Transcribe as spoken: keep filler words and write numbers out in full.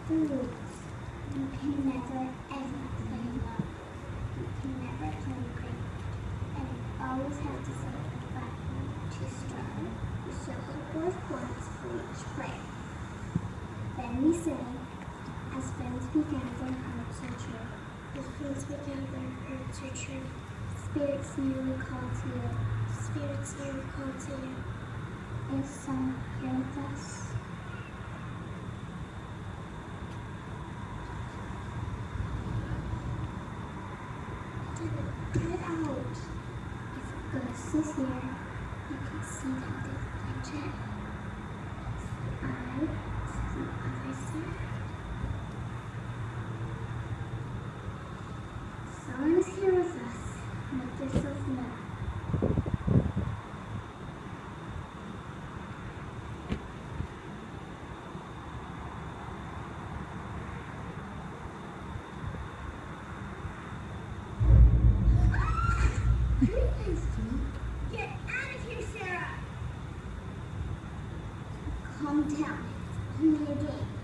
the rules. You can never ever play alone. You can never play great. And you always have to say the button to start the circle four points for each player. Then we sing, as friends we gather, hearts are true. As friends we gather, hearts are true. Spirits near we call to you. Spirits near we call to you. Is some here with us? Get it out. If a ghost is here, you can see that they project. I see the other side. Someone is here with us. Make yourself known. Get out of here, Sarah! Calm down. It's only a game.